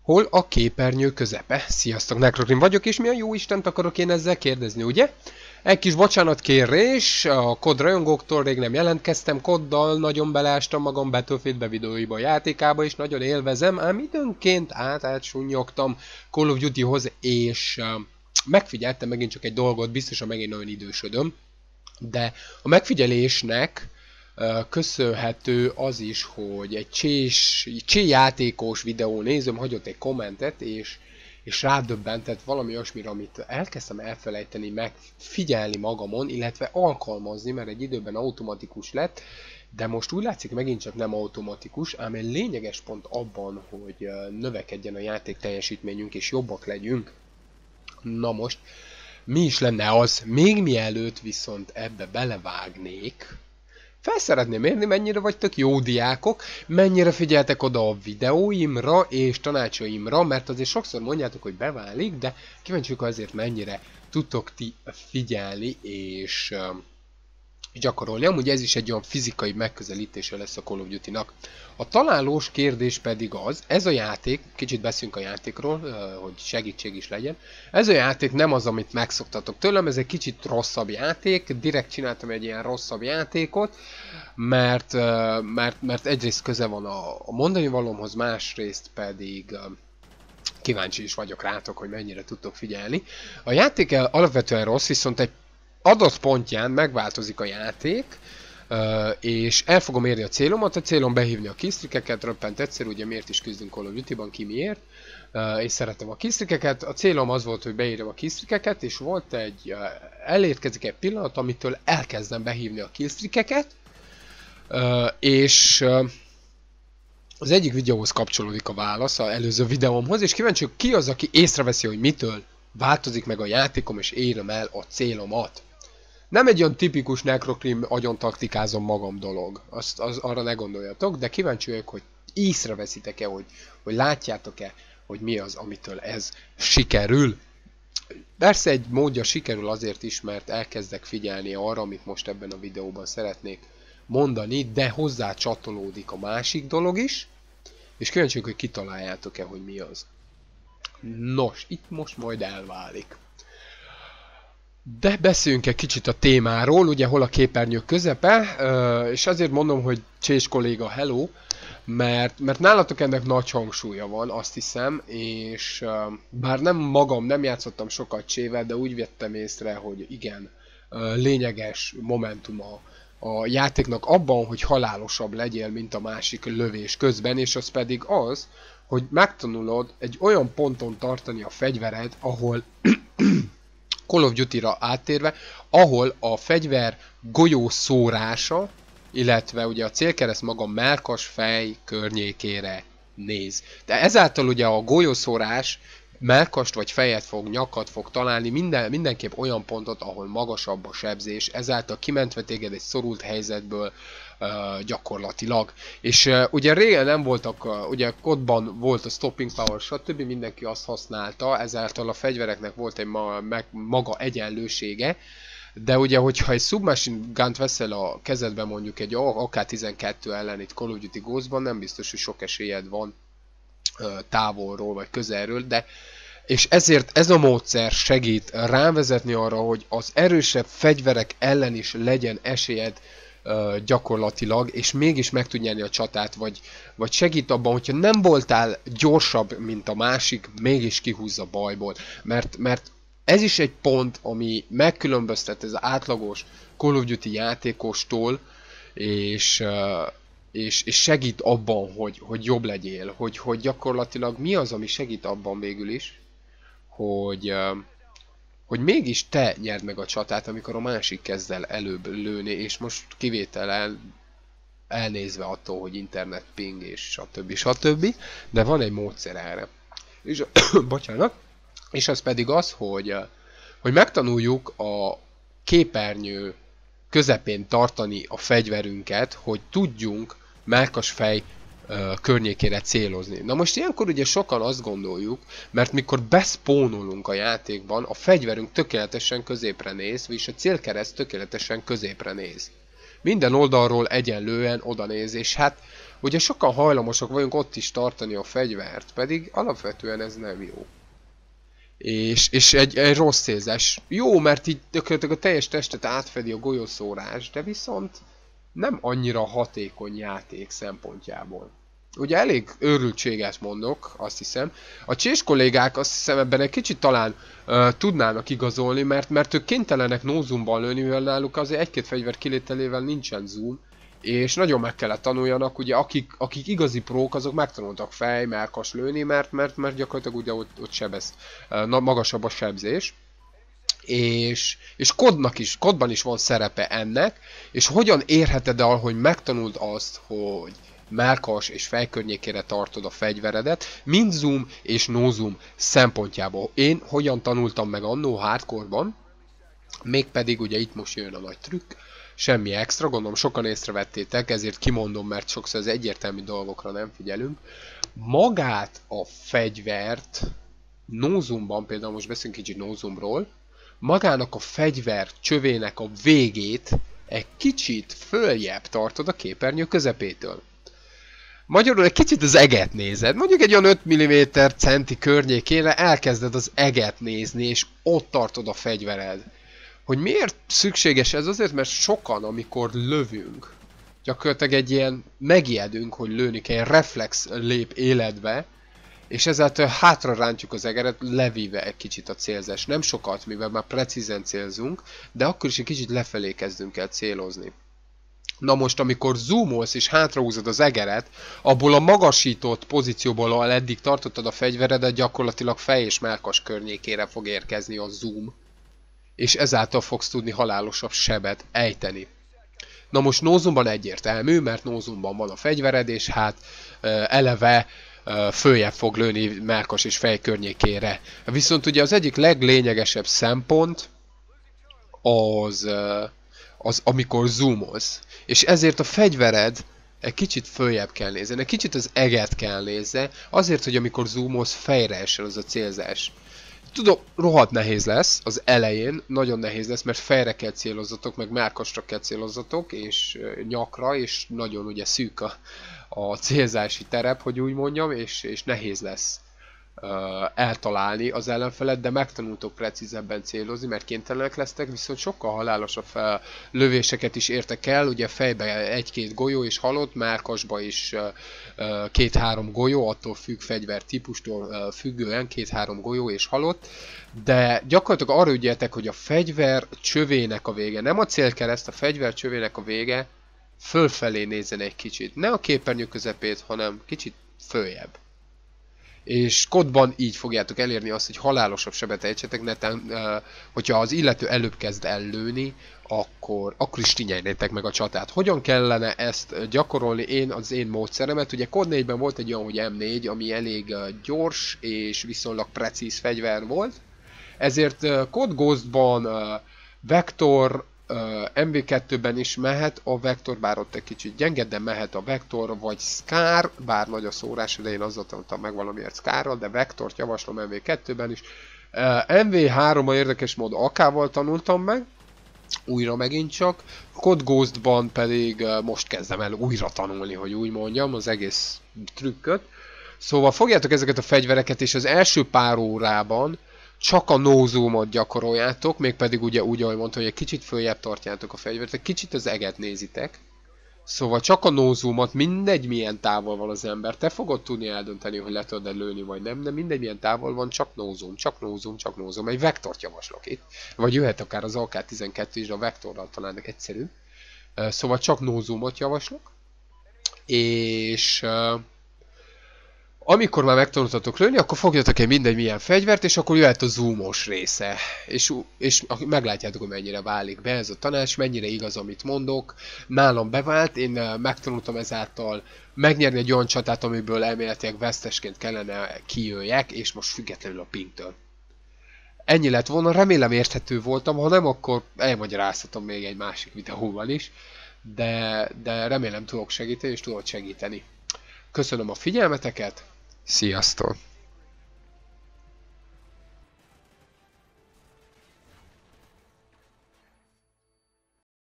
hol a képernyő közepe. Sziasztok, Necrogrim vagyok, és mi a jó Istent akarok én ezzel kérdezni, ugye? Egy kis bocsánatkérés, a kod rajongóktól rég nem jelentkeztem, koddal nagyon beleástam magam Battlefield videóiba, a játékába, és nagyon élvezem, ám időnként átsunnyogtam Call of Duty-hoz, és megfigyeltem megint csak egy dolgot, biztosan megint nagyon idősödöm, de a megfigyelésnek köszönhető az is, hogy egy csé játékos videó nézőm hagyott egy kommentet, és rádöbbentett valami olyasmire, amit elkezdtem elfelejteni megfigyelni magamon, illetve alkalmazni, mert egy időben automatikus lett, de most úgy látszik megint csak nem automatikus, ám egy lényeges pont abban, hogy növekedjen a játék teljesítményünk és jobbak legyünk. Na most, mi is lenne az, még mielőtt viszont ebbe belevágnék, fel szeretném mérni, mennyire vagytok jó diákok, mennyire figyeltek oda a videóimra és tanácsaimra, mert azért sokszor mondjátok, hogy beválik, de kíváncsiak azért mennyire tudtok ti figyelni és gyakorolni. Amúgy ez is egy olyan fizikai megközelítése lesz a Call of Duty-nak. A találós kérdés pedig az, ez a játék, kicsit beszélünk a játékról, hogy segítség is legyen, ez a játék nem az, amit megszoktatok tőlem, ez egy kicsit rosszabb játék, direkt csináltam egy ilyen rosszabb játékot, mert egyrészt köze van a mondani valómhoz, másrészt pedig kíváncsi is vagyok rátok, hogy mennyire tudtok figyelni. A játék alapvetően rossz, viszont egy adott pontján megváltozik a játék, és el fogom érni a célomat, a célom behívni a killstreakeket, röppent egyszer, ugye miért is küzdünk Call of Duty-ban, ki miért, és szeretem a killstreakeket, a célom az volt, hogy beírjam a killstreakeket, és volt elérkezik egy pillanat, amitől elkezdem behívni a killstreakeket, és az egyik videóhoz kapcsolódik a válasz, az előző videómhoz, és kíváncsi, hogy ki az, aki észreveszi, hogy mitől változik meg a játékom, és érem el a célomat. Nem egy olyan tipikus Necrogrim agyon taktikázom magam dolog, arra ne gondoljatok, de kíváncsi vagyok, hogy észreveszitek-e, hogy látjátok-e, hogy mi az, amitől ez sikerül. Persze egy módja sikerül azért is, mert elkezdek figyelni arra, amit most ebben a videóban szeretnék mondani, de hozzá csatolódik a másik dolog is, és kíváncsi vagyok, hogy kitaláljátok-e, hogy mi az. Nos, itt most majd elválik. De beszéljünk egy kicsit a témáról, ugye hol a képernyő közepe, és azért mondom, hogy Csés kolléga hello, mert nálatok ennek nagy hangsúlya van, azt hiszem, és bár nem játszottam sokat Csével, de úgy vettem észre, hogy igen, lényeges momentum a játéknak abban, hogy halálosabb legyél, mint a másik lövés közben, és az pedig az, hogy megtanulod egy olyan ponton tartani a fegyvered, ahol Call of Duty-ra áttérve, ahol a fegyver golyó szórása, illetve ugye a célkereszt maga mellkas fej környékére néz. De ezáltal ugye a golyószórás mellkast vagy fejet fog, nyakat fog találni, mindenképp olyan pontot, ahol magasabb a sebzés, ezáltal kimentve téged egy szorult helyzetből gyakorlatilag. És ugye régen nem voltak, ugye kodban volt a stopping power, stb. Mindenki azt használta, ezáltal a fegyvereknek volt egy maga egyenlősége, de ugye, hogyha egy submachine gun-t veszel a kezedbe, mondjuk egy AK-12 ellen itt Call of Duty Ghost-ban, nem biztos, hogy sok esélyed van távolról vagy közelről, de és ezért ez a módszer segít rávezetni arra, hogy az erősebb fegyverek ellen is legyen esélyed gyakorlatilag, és mégis meg tud nyerni a csatát, vagy segít abban, hogyha nem voltál gyorsabb, mint a másik, mégis kihúzza bajból. Mert ez is egy pont, ami megkülönböztet az átlagos Call of Duty játékostól, és segít abban, hogy jobb legyél, hogy gyakorlatilag mi az, ami segít abban végül is, hogy mégis te nyerd meg a csatát, amikor a másik kezd el előbb lőni, és most kivétel elnézve attól, hogy internet ping és stb. De van egy módszer erre. És, bocsánat. És az pedig az, hogy megtanuljuk a képernyő közepén tartani a fegyverünket, hogy tudjunk mellkas fej környékére célozni. Na most ilyenkor ugye sokan azt gondoljuk, mert mikor beszpónolunk a játékban, a fegyverünk tökéletesen középre néz, és a célkereszt tökéletesen középre néz. Minden oldalról egyenlően oda néz, és hát ugye sokan hajlamosak vagyunk ott is tartani a fegyvert, pedig alapvetően ez nem jó. És egy rossz célzás. Jó, mert így a teljes testet átfedi a golyószórás, de viszont nem annyira hatékony játék szempontjából. Ugye elég őrültséget mondok, azt hiszem. A csés kollégák azt hiszem ebben egy kicsit talán tudnának igazolni, mert ők kénytelenek no zoomban lőni, mivel náluk azért egy-két fegyver kilételével nincsen zoom, és nagyon meg kellett tanuljanak, ugye akik igazi prók, azok megtanultak melkas lőni, mert gyakorlatilag ugye ott sebez, magasabb a sebzés. És kodban is van szerepe ennek, és hogyan érheted el, hogy megtanuld azt, hogy mellkas és fejkörnyékére tartod a fegyveredet, mind zoom és no zoom szempontjából. Én hogyan tanultam meg annó hardcore-ban, mégpedig ugye itt most jön a nagy trükk, semmi extra, gondolom sokan észrevettétek, ezért kimondom, mert sokszor az egyértelmű dolgokra nem figyelünk. Magát a fegyvert no zoomban, például most beszélünk kicsit no zoomról, magának a fegyver csövének a végét egy kicsit följebb tartod a képernyő közepétől. Magyarul egy kicsit az eget nézed, mondjuk egy olyan 5 mm centi környékére elkezded az eget nézni, és ott tartod a fegyvered. Hogy miért szükséges ez? Azért, mert sokan, amikor lövünk, gyakorlatilag egy ilyen megijedünk, hogy lőni kell, egy reflex lép életbe, és ezáltal hátra rántjuk az egeret, levíve egy kicsit a célzás. Nem sokat, mivel már precízen célzunk, de akkor is egy kicsit lefelé kezdünk el célozni. Na most, amikor zoomolsz és hátrahúzod az egeret, abból a magasított pozícióból, ahol eddig tartottad a fegyveredet, gyakorlatilag fej és mellkas környékére fog érkezni a zoom, és ezáltal fogsz tudni halálosabb sebet ejteni. Na most no zoomban egyértelmű, mert no zoomban van a fegyvered, és hát eleve följebb fog lőni mellkas és fej környékére. Viszont ugye az egyik leglényegesebb szempont az amikor zoomolsz. És ezért a fegyvered egy kicsit följebb kell nézni, egy kicsit az eget kell nézni, azért, hogy amikor zoomolsz, fejre esel az a célzás. Tudom, rohadt nehéz lesz az elején, nagyon nehéz lesz, mert fejre kell célozzatok, meg mellkasra kell célozzatok, és nyakra, és nagyon ugye szűk a célzási terep, hogy úgy mondjam, és nehéz lesz eltalálni az ellenfelet, de megtanultok precízebben célozni, mert kénytelenek lesztek, viszont sokkal halálosabb lövéseket is értek el, ugye fejbe egy-két golyó és halott, mellkasba is 2-3 golyó, attól függ fegyver típustól függően 2-3 golyó és halott, de gyakorlatilag arra ügyeltek, hogy a fegyver csövének a vége, nem a célkereszt, a fegyver csövének a vége fölfelé nézzen egy kicsit, ne a képernyő közepét, hanem kicsit följebb. És kodban így fogjátok elérni azt, hogy halálosabb sebet ejtsetek, netán, hogyha az illető előbb kezd el lőni, akkor is tinyelnétek meg a csatát. Hogyan kellene ezt gyakorolni az én módszeremet? Ugye Kod 4-ben volt egy olyan, hogy M4, ami elég gyors és viszonylag precíz fegyver volt. Ezért Code Ghostban Vektor, MV2-ben is mehet a Vektor, bár ott egy kicsit gyenge, de mehet a Vektor vagy Scar, bár nagy a szórás, de én azzal tanultam meg valamiért Scarral, de Vektort javaslom MV2-ben is. MV3-a érdekes módon AK-val tanultam meg, újra megint csak. Code Ghostban pedig most kezdem el újra tanulni, hogy úgy mondjam, az egész trükköt. Szóval fogjátok ezeket a fegyvereket, és az első pár órában csak a no zoomot gyakoroljátok, mégpedig ugye úgy, ahogy mondtam, hogy egy kicsit följebb tartjátok a fegyvert, egy kicsit az eget nézitek. Szóval csak a no zoomot, mindegy milyen távol van az ember, te fogod tudni eldönteni, hogy le tudod lőni vagy nem, de mindegy milyen távol van, csak no zoom, csak no zoom, csak no zoom. Egy vektort javaslok itt, vagy jöhet akár az AK-12 is, de a vektorral talán egyszerű. Szóval csak no zoomot javaslok, és amikor már megtanultatok lőni, akkor fogjatok egy mindegy milyen fegyvert, és akkor jöhet a zoomos része. És meglátjátok, hogy mennyire válik be ez a tanács, mennyire igaz, amit mondok. Nálam bevált, én megtanultam ezáltal megnyerni egy olyan csatát, amiből elméletileg vesztesként kellene kijöjjek, és most függetlenül a pingtől. Ennyi lett volna, remélem érthető voltam, ha nem, akkor elmagyaráztatom még egy másik videóban is, de remélem tudok segíteni, és tudok segíteni. Köszönöm a figyelmeteket, sziasztok!